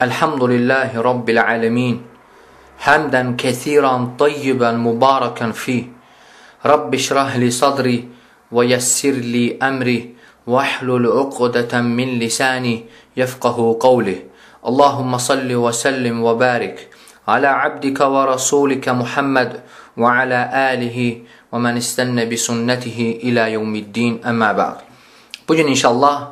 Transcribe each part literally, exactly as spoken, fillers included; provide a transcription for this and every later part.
Elhamdülillahi Rabbil alemin. Hamdan kesiran tayyiban mubarakan fi. Rabbi şrah li sadri ve yessir li emri ve ahlul uqdeten min lisani yefqahu qavli. Allahumma salli ve sellim ve barik ala abdika ve rasulika Muhammed ve ala alihi ve men istenne bi sünnetihi ila yevmiddin emma ba'd. Bugün inşallah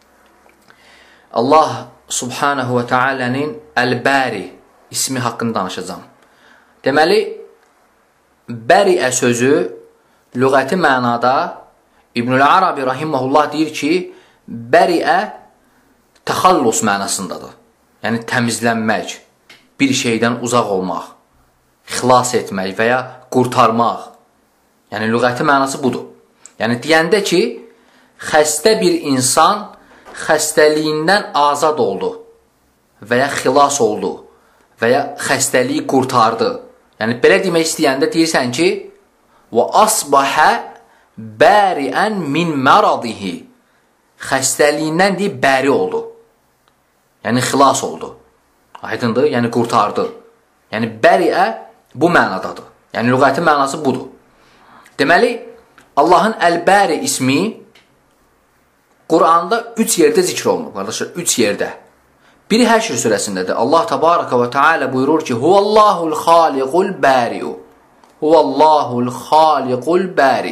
Allah Subhanahu ve Taala'nın El-Bari ismi haqqında danışacağım. Deməli, bəriə sözü lüğəti mənada İbnül Arabi rahimehullah deyir ki, bəriə təxallus mənasındadır. Yəni təmizlənmək, bir şeydən uzaq olmaq, xilas etmək və ya qurtarmaq. Yəni lüğəti mənası budur. Yəni deyəndə ki, xəstə bir insan xəstəliyindən azad oldu və ya xilas oldu və ya xəstəliyi qurtardı. Yəni, belə demək istəyəndə deyirsən ki, وَأَصْبَحَ بَارِئًا مِنْ مَرَضِهِ xəstəliyindən deyib, bəri oldu. Yəni, xilas oldu. Aydındır? Yəni, qurtardı. Yəni, bəriə bu mənadadır. Yəni, lüğəti mənası budur. Deməli, Allahın Əl-Bəri ismi Quranda üç yerdə zikr olunur, qardaşlar, üç yerdə. Biri Həşr surəsindədir. Allah Təbaraka və Teala buyurur ki, Huvallahul xaliqul bəri'u. Huvallahul xaliqul bəri.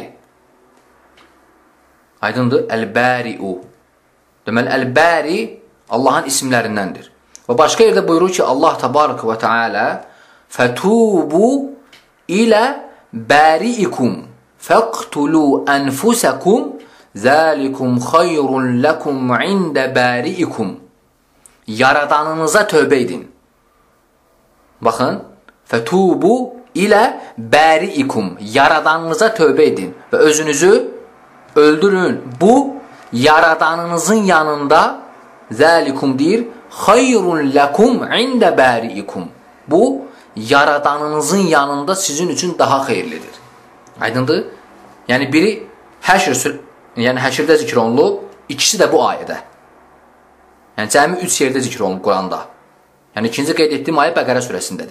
Aydındır? Əl-Bəri'u. Deməli, Əl-Bəri Allahın isimlərindəndir. Və başqa yerdə buyurur ki, Allah Təbaraka və Teala Fətubu ilə bəri'ikum fəqtulu ənfusəkum Zəlikum xayrun ləkum ində bəri'ikum. Yaradanınıza tövbə edin. Baxın, fətubu ilə bəri'ikum. Yaradanınıza tövbə edin və özünüzü öldürün. Bu, yaradanınızın yanında zəlikum deyir, xayrun ləkum ində bəri'ikum. Bu, yaradanınızın yanında sizin üçün daha xeyirlidir. Aydındır? Yəni, biri Həşr Yəni, Həşrdə zikr olunub, ikisi də bu ayədə. Yəni, cəmi üç yerdə zikr olunub Quranda. Yəni, ikinci qeyd etdiyim ayə Bəqərə surəsindədir.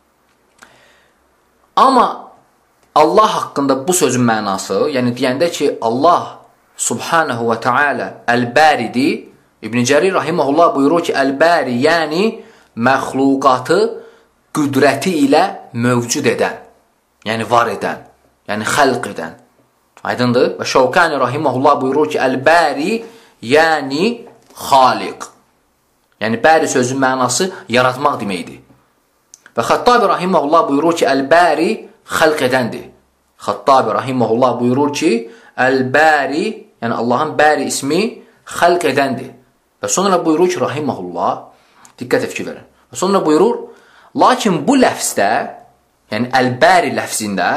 Amma Allah haqqında bu sözün mənası, yəni deyəndə ki, Allah Subhanahu və Teala Əl-Bəridir, İbn Cərir rahimehullah buyurur ki, Əl-Bəri, yəni məxluqatı qüdrəti ilə mövcud edən, yəni var edən, yəni xəlq edən. Aydındır? Və Şəvkani rahimehullah buyurur ki, Əl-Bəri, yəni xaliq. Yəni, bəri sözün mənası yaratmaq deməkdir. Və Xəttabi rahimehullah buyurur ki, Əl-Bəri xəlq edəndir. Xəttabi rahimehullah buyurur ki, Əl-Bəri, yəni Allahın bəri ismi xəlq edəndir. Və sonra buyurur ki, rahimehullah, diqqət fikir verin. Və sonra buyurur, lakin bu ləfzdə, yəni Əl-Bəri ləfzində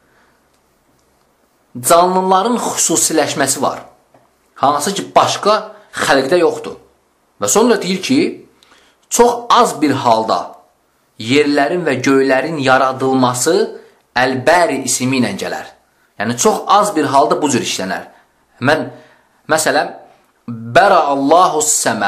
canlıların xüsusiləşməsi var. Hansı ki, başqa xəlqdə yoxdur. Və sonra deyir ki, çox az bir halda yerlərin və göylərin yaradılması Əl-Bəri ismi ilə gələr. Yəni, çox az bir halda bu cür işlənər. Mən, məsələn, Bəra Allahus səmə.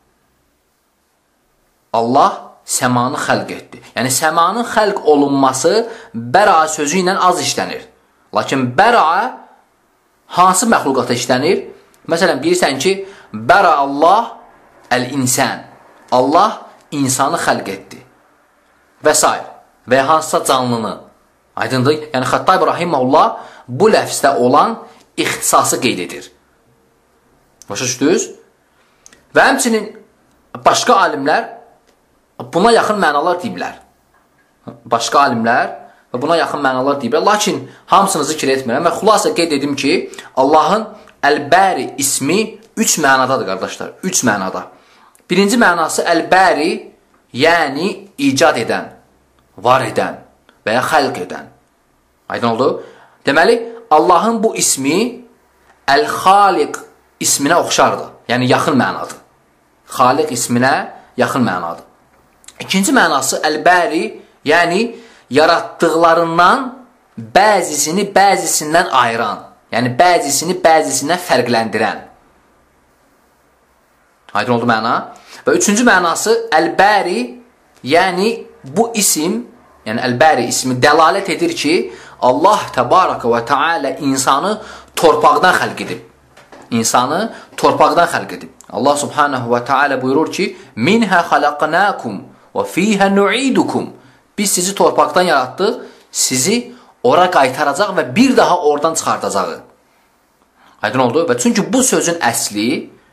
Allah səmanı xəlq etdi. Yəni, səmanın xəlq olunması Bəra sözü ilə az işlənir. Lakin bəra hansı məxluqata işlənir? Məsələn, bilirsən ki, bəra Allah əl-insan. Allah insanı xəlq etdi. Və s. Və hansısa canlını. Aydındır? Yəni, Xəttabi rahimehullah bu ləfzdə olan ixtisası qeyd edir. Başa düşdünüz? Və həmçinin başqa alimlər buna yaxın mənalar deyiblər. Başqa alimlər və buna yaxın mənalar deyiblər. Lakin hamısını zikr etmirəm və xülasə qeyd edim ki, Allahın Əl-Bəri ismi üç mənadadır, qardaşlar. Üç mənada. Birinci mənası Əl-Bəri, yəni icad edən, var edən və ya xəlq edən. Aydın oldu? Deməli, Allahın bu ismi Əl-Xaliq isminə oxşardır. Yəni, yaxın mənadır. Xaliq isminə yaxın mənadır. İkinci mənası Əl-Bəri, yəni yaratdıqlarından bəzisini bəzisindən ayıran, yəni bəzisini bəzisindən fərqləndirən. Aydın oldu məna? Və üçüncü mənası Əl-Bəri, yəni bu isim, yəni Əl-Bəri ismi dəlalət edir ki, Allah təbaraka və teala insanı torpaqdan xəlq edib. İnsanı torpaqdan xəlq edib. Allah subhanahu və teala buyurur ki, minhə xalaqnakum və fiyhə nu'idukum. Biz sizi torpaqdan yaratdıq, sizi ora qaytaracaq və bir daha oradan çıxardacaq. Aydın oldu? Və çünki bu sözün əsli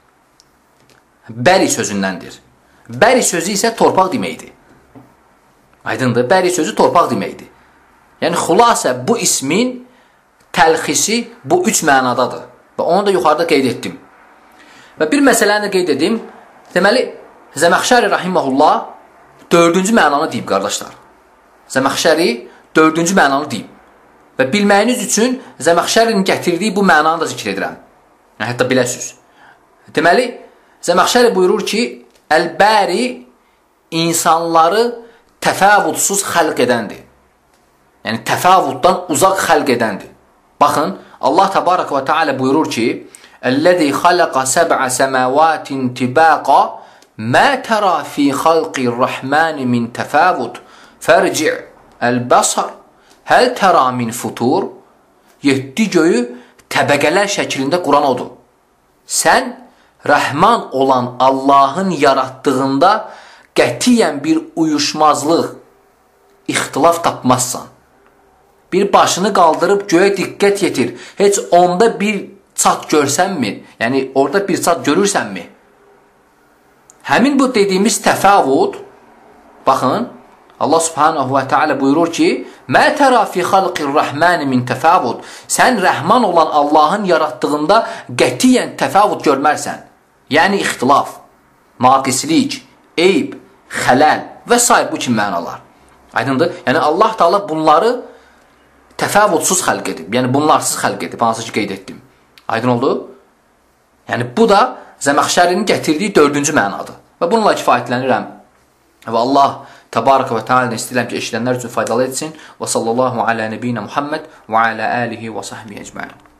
bəri sözündəndir. Bəri sözü isə torpaq deməkdir. Aydındır? Bəri sözü torpaq deməkdir. Yəni, xülasə bu ismin təlxisi bu üç mənadadır. Və onu da yuxarıda qeyd etdim. Və bir məsələni də qeyd edim. Deməli, Zəməxşəri rahiməhullah dördüncü mənanı deyib, qardaşlar. Zəməxşəri dördüncü mənanı deyib. Və bilməyiniz üçün Zəməxşərinin gətirdiyi bu mənanı da zikr edirəm. Yəni, hətta biləsiniz. Deməli, Zəməxşəri buyurur ki, Əl-Bəri insanları təfəvutsuz xəlq edəndir. Yəni, təfəvvuddan uzaq xəlq edəndir. Baxın, Allah təbarək və teala buyurur ki, Əl-ləzi xaləqə səb'ə səməvatin tibəqa mə tərə fi xalqir-rəhməni min təfəvud fərci' əl-bəsar həl tərə min futur. Yeddi göyü təbəqələr şəklində quran odur. Sən Rəhman olan Allahın yaratdığında qətiyyən bir uyuşmazlıq, ixtilaf tapmazsan. Bir başını qaldırıb göyə diqqət yetir. Heç onda bir çat görsənmi? Yəni, orada bir çat görürsənmi? Həmin bu dediyimiz təfəvvud, baxın, Allah subhanahu və teala buyurur ki, mə tərə fi xalqir-rəhməni min təfəvvud. Sən rəhman olan Allahın yaratdığında qətiyyən təfəvvud görmərsən. Yəni, ixtilaf, naqislik, eyb, xələl və s. bu kimi mənalar. Aydındır? Yəni, Allah Teala bunları təfəvvudsuz xəlq edib. Yəni, bunlarsız xəlq edib, hansı ki, qeyd etdim. Aydın oldu? Yəni, bu da Zəməxşərinin gətirdiyi dördüncü mənadır. Və bununla kifayətlənirəm. Və Allah təbarək və teala istəyirəm ki, eşidənlər üçün faydalı etsin. Və sallallahu alə nəbiyyinə Muhammed və alə alihi və sahbihi ecmaîn.